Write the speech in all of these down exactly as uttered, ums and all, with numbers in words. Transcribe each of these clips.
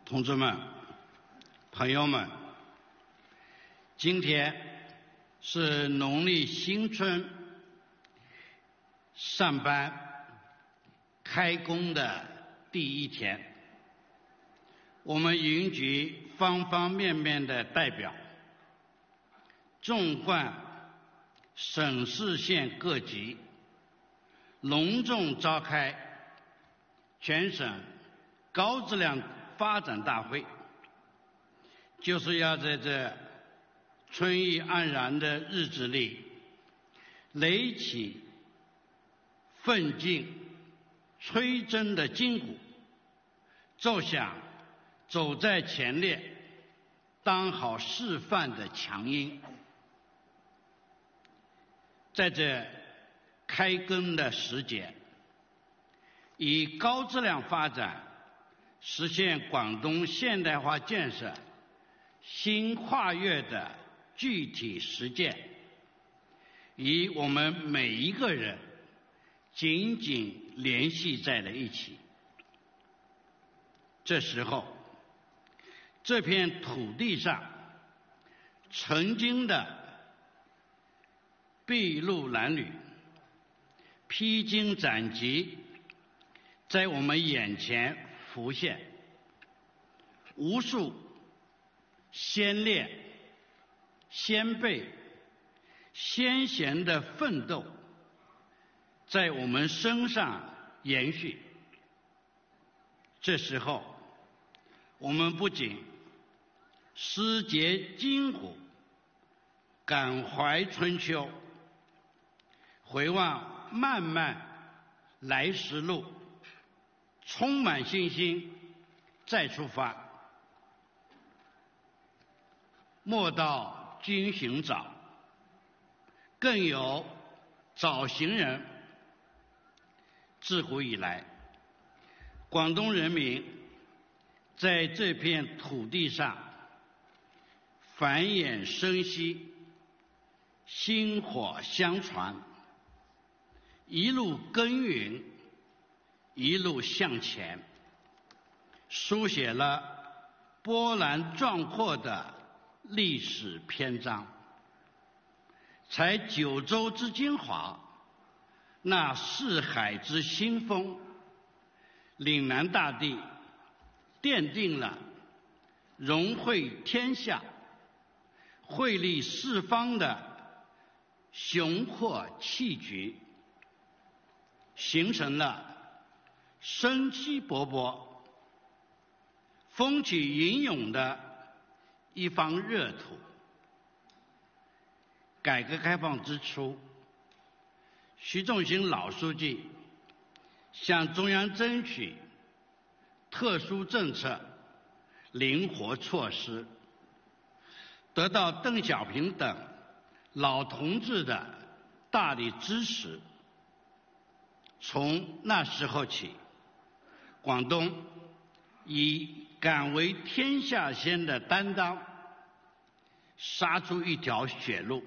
同志们、朋友们，今天是农历新春上班开工的第一天，我们云局方方面面的代表，纵贯省市县各级，隆重召开全省高质量发展大会，就是要在这春意盎然的日子里，擂起奋进催真的筋骨，奏响走在前列当好示范的强音。在这开耕的时节，以高质量发展实现广东现代化建设新跨越的具体实践，与我们每一个人紧紧联系在了一起。这时候，这片土地上曾经的筚路蓝缕、披荆斩棘在我们眼前浮现，无数先烈、先辈、先贤的奋斗在我们身上延续。这时候，我们不仅思竭筋骨、感怀春秋，回望漫漫来时路，充满信心再出发。莫道君行早，更有早行人。自古以来，广东人民在这片土地上繁衍生息，薪火相传，一路耕耘，一路向前，书写了波澜壮阔的历史篇章。采九州之精华，纳四海之新风，岭南大地奠定了融汇天下、惠利四方的雄阔气局，形成了生机勃勃、风起云涌的一方热土。改革开放之初，习仲勋老书记向中央争取特殊政策、灵活措施，得到邓小平等老同志的大力支持。从那时候起，广东以敢为天下先的担当，杀出一条血路，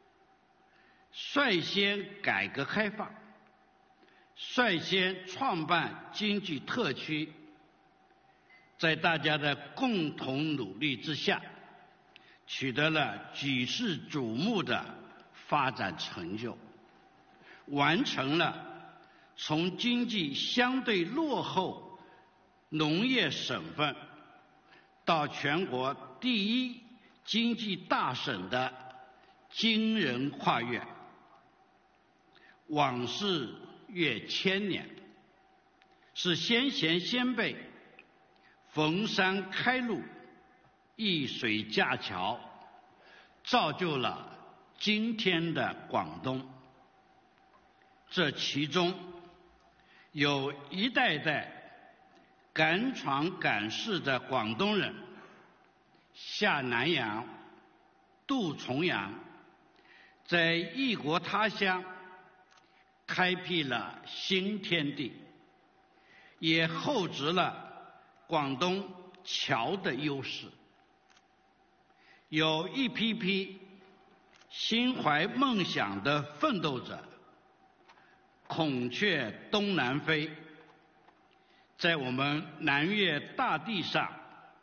率先改革开放，率先创办经济特区，在大家的共同努力之下，取得了举世瞩目的发展成就，完成了从经济相对落后农业省份到全国第一经济大省的惊人跨越。往事越千年，是先贤先辈逢山开路、易水架桥，造就了今天的广东。这其中有一代代敢闯敢试的广东人，下南洋、渡重洋，在异国他乡开辟了新天地，也厚植了广东侨的优势。有一批批心怀梦想的奋斗者，孔雀东南飞，在我们南粤大地上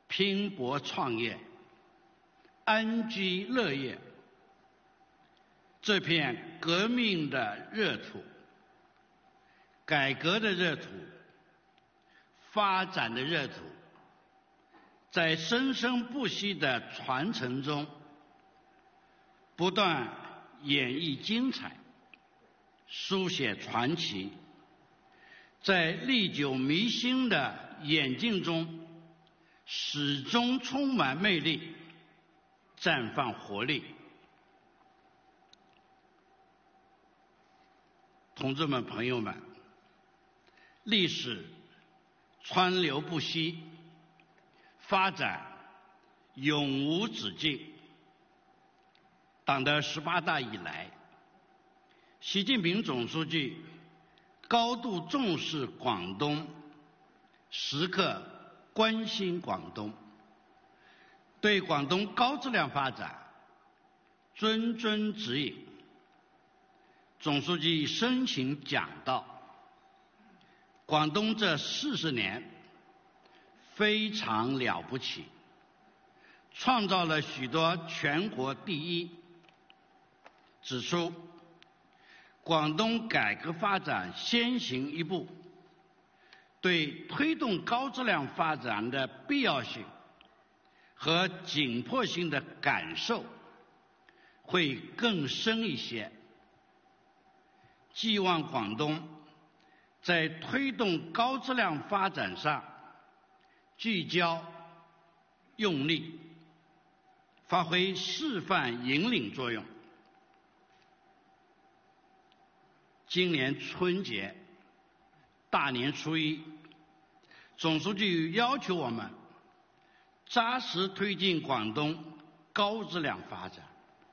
拼搏创业、安居乐业，这片革命的热土、改革的热土、发展的热土，在生生不息的传承中，不断演绎精彩，书写传奇，在历久弥新的演进中，始终充满魅力，绽放活力。同志们、朋友们，历史川流不息，发展永无止境。党的十八大以来，习近平总书记高度重视广东，时刻关心广东，对广东高质量发展谆谆指引。总书记深情讲到，广东这四十年非常了不起，创造了许多全国第一，指出广东改革发展先行一步，对推动高质量发展的必要性和紧迫性的感受会更深一些。寄望广东在推动高质量发展上聚焦用力，发挥示范引领作用。今年春节大年初一，总书记要求我们扎实推进广东高质量发展。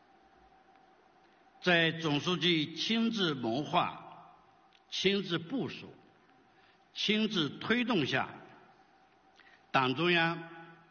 在总书记亲自谋划、亲自部署、亲自推动下，党中央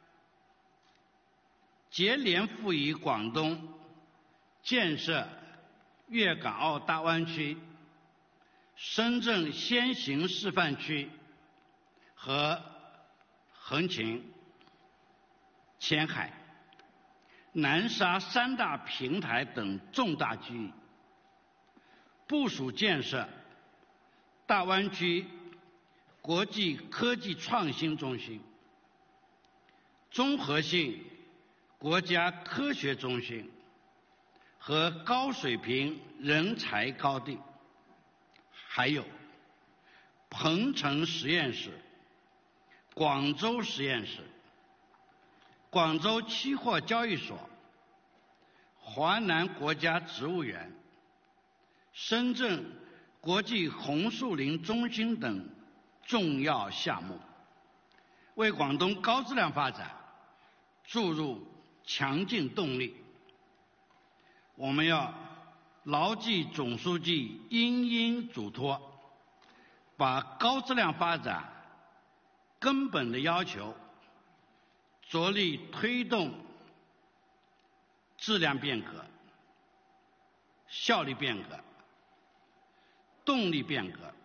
接连赋予广东建设粤港澳大湾区、深圳先行示范区和横琴、前海、南沙三大平台等重大机遇，部署建设大湾区国际科技创新中心、综合性国家科学中心和高水平人才高地，还有鹏城实验室、广州实验室、广州期货交易所、华南国家植物园、深圳国际红树林中心等重要项目，为广东高质量发展注入强劲动力。我们要牢记总书记殷殷嘱托，把高质量发展根本的要求着力推动质量变革、效率变革、动力变革，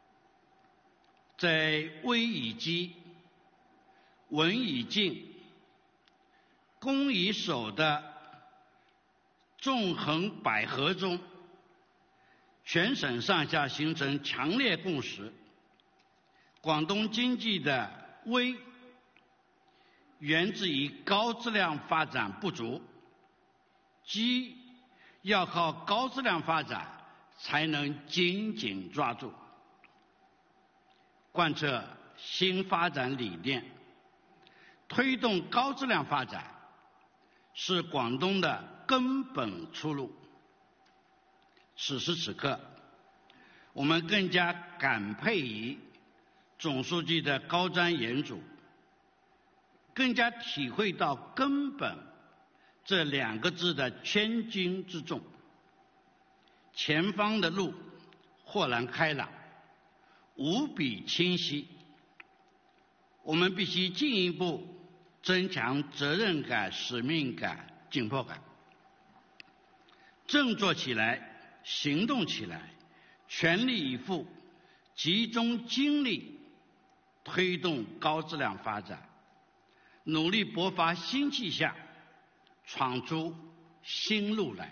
在危以机、稳以静、攻以守的纵横捭阖中，全省上下形成强烈共识。广东经济的危源自于高质量发展不足，机要靠高质量发展才能紧紧抓住。贯彻新发展理念，推动高质量发展，是广东的根本出路。此时此刻，我们更加感佩于总书记的高瞻远瞩，更加体会到根本这两个字的千钧之重。前方的路豁然开朗，无比清晰，我们必须进一步增强责任感、使命感、紧迫感，振作起来，行动起来，全力以赴，集中精力推动高质量发展， 努力勃发新气象，闯出新路来。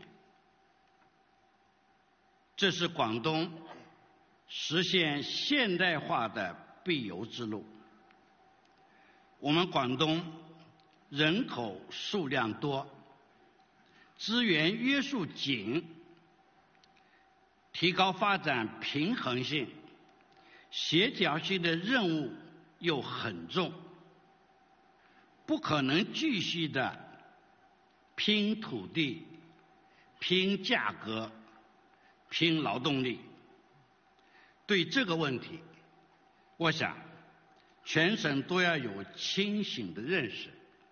这是广东实现现代化的必由之路。我们广东人口数量多，资源约束紧，提高发展平衡性、协调性的任务又很重，不可能继续的拼土地、拼价格、拼劳动力。对这个问题，我想全省都要有清醒的认识。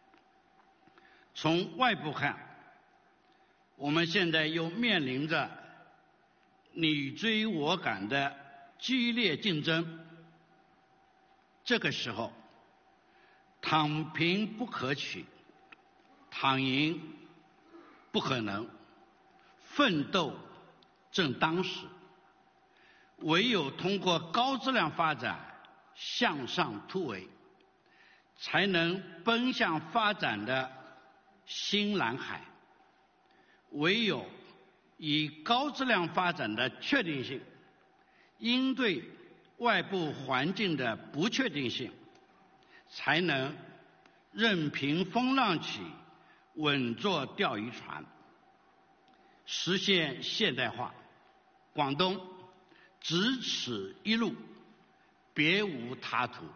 从外部看，我们现在又面临着你追我赶的激烈竞争。这个时候，躺平不可取，躺赢不可能，奋斗正当时。唯有通过高质量发展向上突围，才能奔向发展的新蓝海。唯有以高质量发展的确定性应对外部环境的不确定性，才能任凭风浪起，稳坐钓鱼船，实现现代化。广东只此一路，别无他途。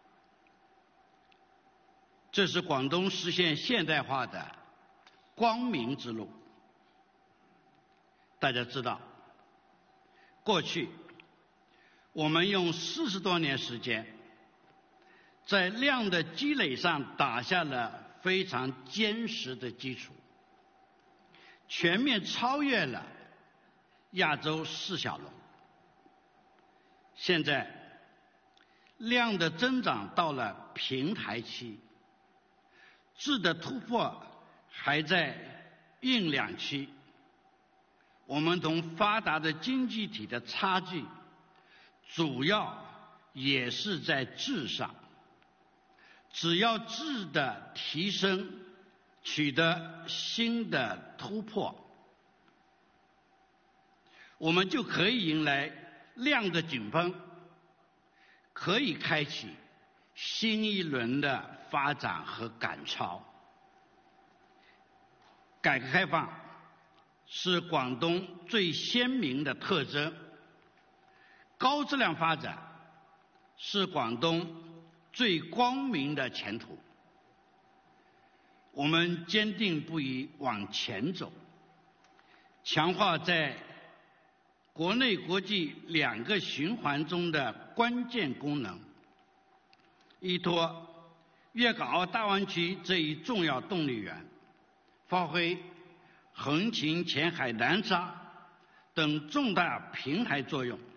这是广东实现现代化的光明之路。大家知道，过去我们用四十多年时间，在量的积累上打下了非常坚实的基础，全面超越了亚洲四小龙。现在量的增长到了平台期，质的突破还在酝酿期。我们同发达的经济体的差距主要也是在质上，只要质的提升取得新的突破，我们就可以迎来量的井喷，可以开启新一轮的发展和赶超。改革开放是广东最鲜明的特征，高质量发展是广东最光明的前途。我们坚定不移往前走，强化在国内国际两个循环中的关键功能，依托粤港澳大湾区这一重要动力源，发挥横琴、前海、南沙等重大平台作用，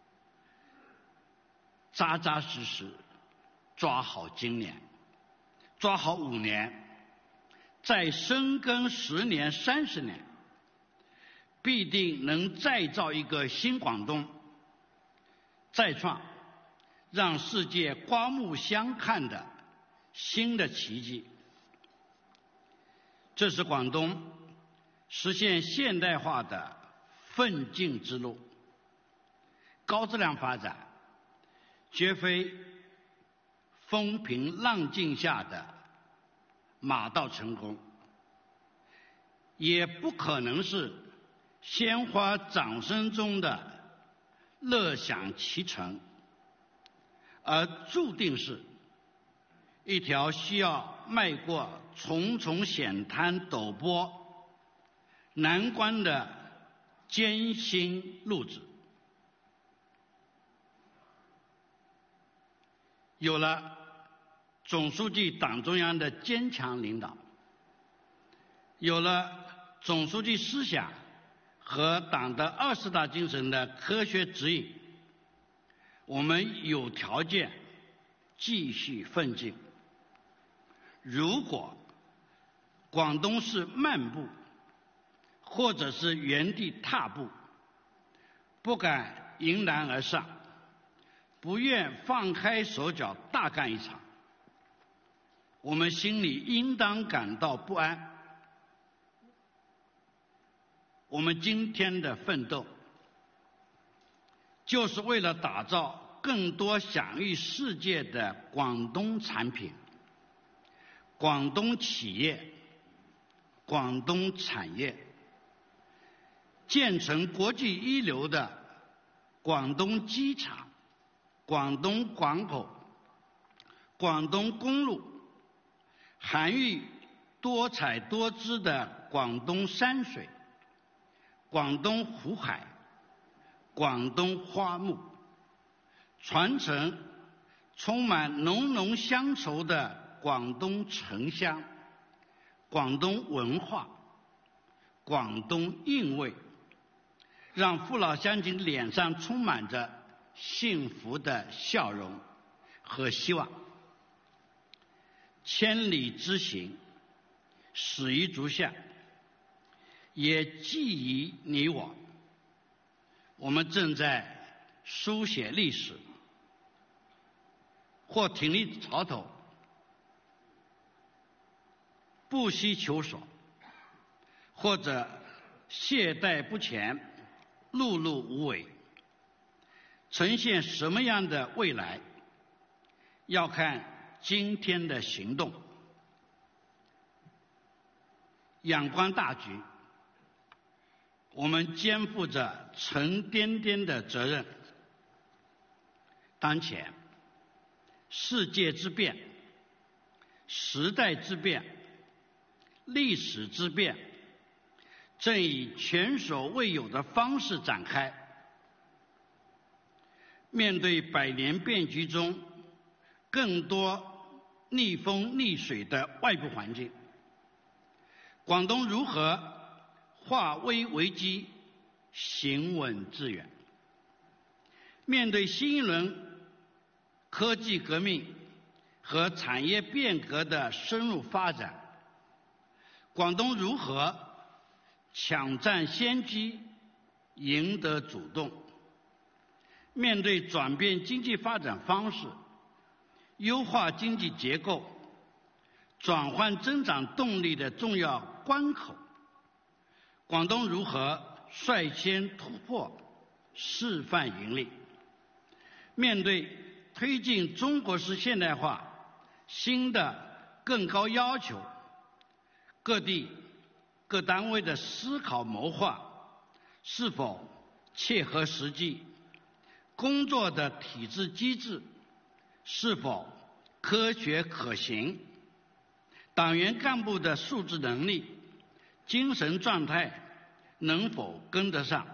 扎扎实实抓好今年，抓好五年，再深耕十年、三十年，必定能再造一个新广东，再创让世界刮目相看的新的奇迹。这是广东实现现代化的奋进之路。高质量发展绝非风平浪静下的马到成功，也不可能是鲜花掌声中的乐享其成，而注定是一条需要迈过重重险滩陡坡难关的艰辛路子。有了总书记党中央的坚强领导，有了总书记思想和党的二十大精神的科学指引，我们有条件继续奋进。如果广东是漫步或者是原地踏步，不敢迎难而上，不愿放开手脚大干一场， 我们心里应当感到不安。我们今天的奋斗，就是为了打造更多享誉世界的广东产品、广东企业、广东产业，建成国际一流的广东机场、广东港口、广东公路，含誉多彩多姿的广东山水、广东湖海、广东花木，传承充满浓浓乡愁的广东城乡、广东文化、广东韵味，让父老乡亲脸上充满着幸福的笑容和希望。千里之行，始于足下，也寄于你我。我们正在书写历史，或挺立潮头，不惜求索，或者懈怠不前，碌碌无为。呈现什么样的未来，要看今天的行动。仰观大局，我们肩负着沉甸甸的责任。当前世界之变、时代之变、历史之变，正以前所未有的方式展开。面对百年变局中更多逆风逆水的外部环境，广东如何化危为机，行稳致远？面对新一轮科技革命和产业变革的深入发展，广东如何抢占先机，赢得主动？面对转变经济发展方式、优化经济结构、转换增长动力的重要关口，广东如何率先突破，示范盈利？面对推进中国式现代化新的更高要求，各地各单位的思考谋划是否切合实际？工作的体制机制是否科学可行？党员干部的素质能力、精神状态能否跟得上？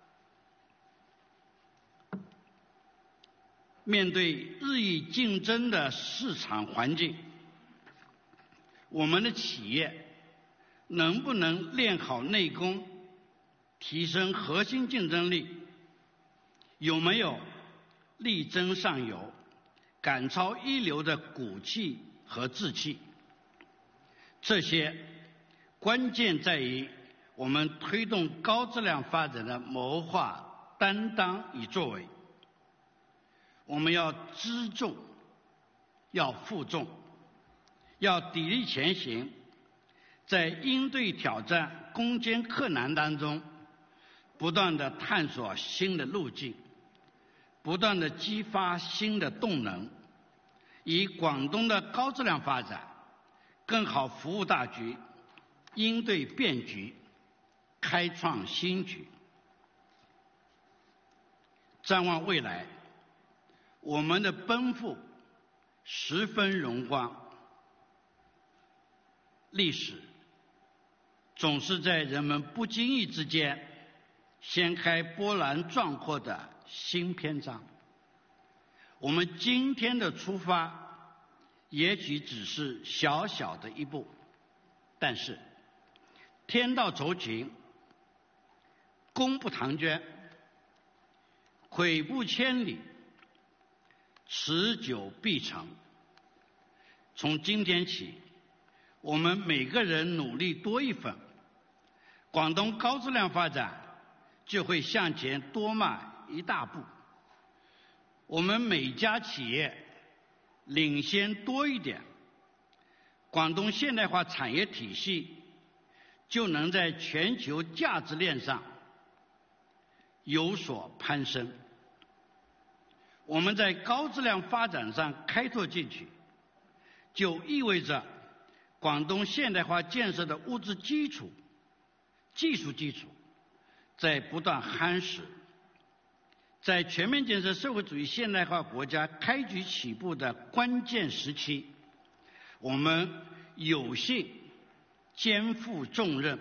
面对日益竞争的市场环境，我们的企业能不能练好内功，提升核心竞争力？有没有力争上游、赶超一流的骨气和志气？这些关键在于我们推动高质量发展的谋划、担当与作为。我们要知重，要负重，要砥砺前行，在应对挑战、攻坚克难当中，不断地探索新的路径，不断地激发新的动能，以广东的高质量发展更好服务大局，应对变局，开创新局。展望未来，我们的奔赴十分荣光。历史总是在人们不经意之间掀开波澜壮阔的新篇章。我们今天的出发也许只是小小的一步，但是天道酬勤，功不唐捐，跬步千里，持久必成。从今天起，我们每个人努力多一分，广东高质量发展就会向前多迈一大步。我们每家企业领先多一点， 广东现代化产业体系就能在全球价值链上有所攀升。我们在高质量发展上开拓进取，就意味着广东现代化建设的物质基础、技术基础在不断夯实。在全面建设社会主义现代化国家开局起步的关键时期，我们有幸肩负重任，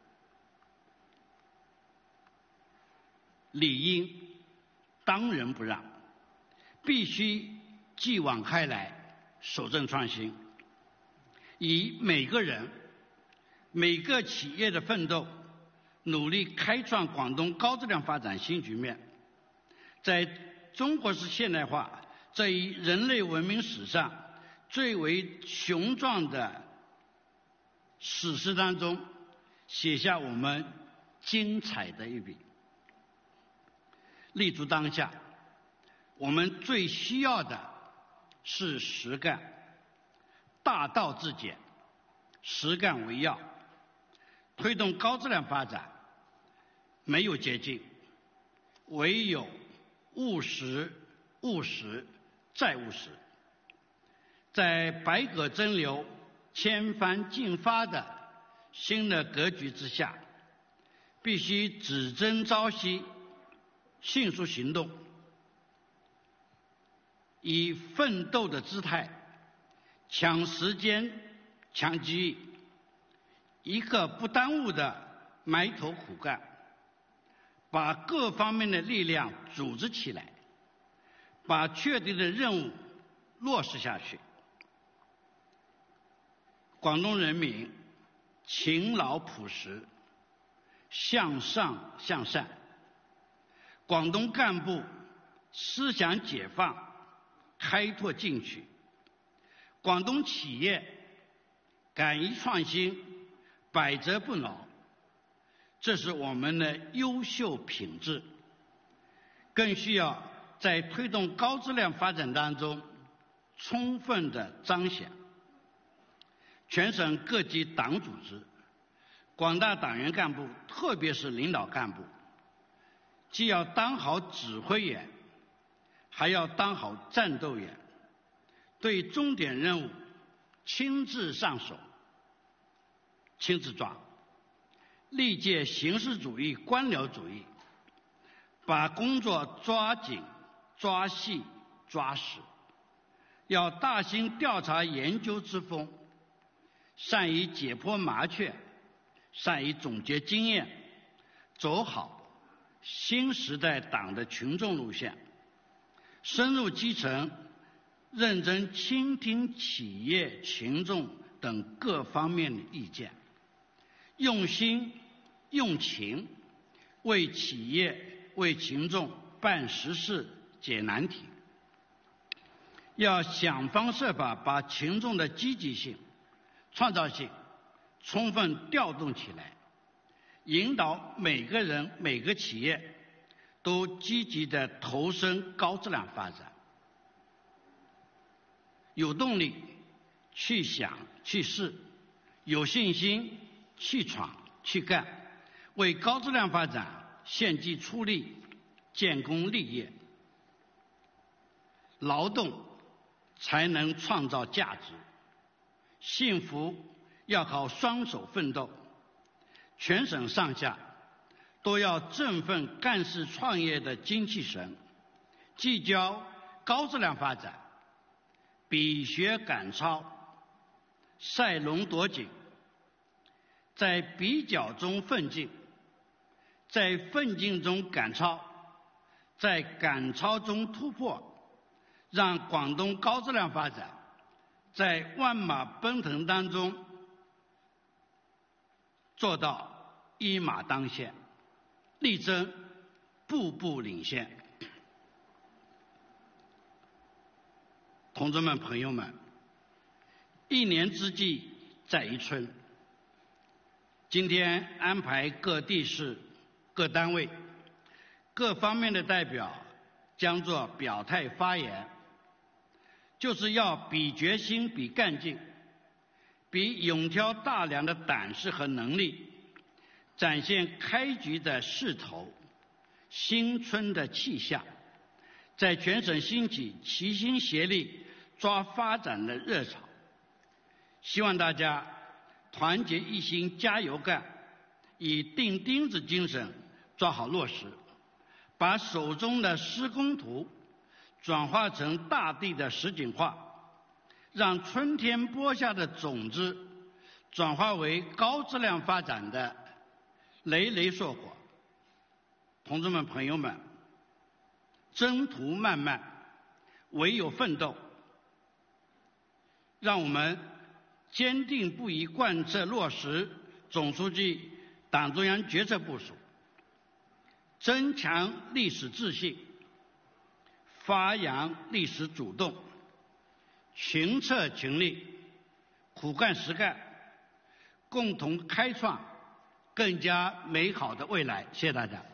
理应当仁不让，必须继往开来，守正创新，以每个人、每个企业的奋斗，努力开创广东高质量发展新局面。在中国式现代化这一人类文明史上最为雄壮的史诗当中，写下我们精彩的一笔。立足当下，我们最需要的是实干，大道至简，实干为要。推动高质量发展，没有捷径，唯有务实、务实再务实。在百舸争流、千帆竞发的新的格局之下，必须只争朝夕，迅速行动，以奋斗的姿态抢时间、抢机遇，一刻不耽误地埋头苦干，把各方面的力量组织起来，把确定的任务落实下去。广东人民勤劳朴实，向上向善；广东干部思想解放，开拓进取；广东企业敢于创新，百折不挠。这是我们的优秀品质，更需要在推动高质量发展当中充分的彰显。全省各级党组织、广大党员干部，特别是领导干部，既要当好指挥员，还要当好战斗员，对重点任务亲自上手，亲自抓，历届形式主义、官僚主义，把工作抓紧、抓细、抓实，要大兴调查研究之风，善于解剖麻雀，善于总结经验，走好新时代党的群众路线，深入基层，认真倾听企业、群众等各方面的意见，用心用情为企业、为群众办实事、解难题。要想方设法把群众的积极性、创造性充分调动起来，引导每个人、每个企业都积极地投身高质量发展，有动力去想去试，有信心去闯去干，为高质量发展献计出力，建功立业。劳动才能创造价值，幸福要靠双手奋斗。全省上下都要振奋干事创业的精气神，聚焦高质量发展，比学赶超，赛龙夺锦，在比较中奋进，在奋进中赶超，在赶超中突破，让广东高质量发展在万马奔腾当中做到一马当先，力争步步领先。同志们、朋友们，一年之计在于春。今天安排各地市、各单位、各方面的代表将做表态发言，就是要比决心、比干劲， 比勇挑大梁的胆识和能力，展现开局的势头、新春的气象，在全省兴起齐心协力抓发展的热潮。希望大家团结一心，加油干，以钉钉子精神抓好落实，把手中的施工图转化成大地的实景化，让春天播下的种子转化为高质量发展的累累硕果。同志们、朋友们，征途漫漫，唯有奋斗。让我们坚定不移贯彻落实总书记党中央决策部署，增强历史自信，发扬历史主动，群策群力，苦干实干，共同开创更加美好的未来。谢谢大家。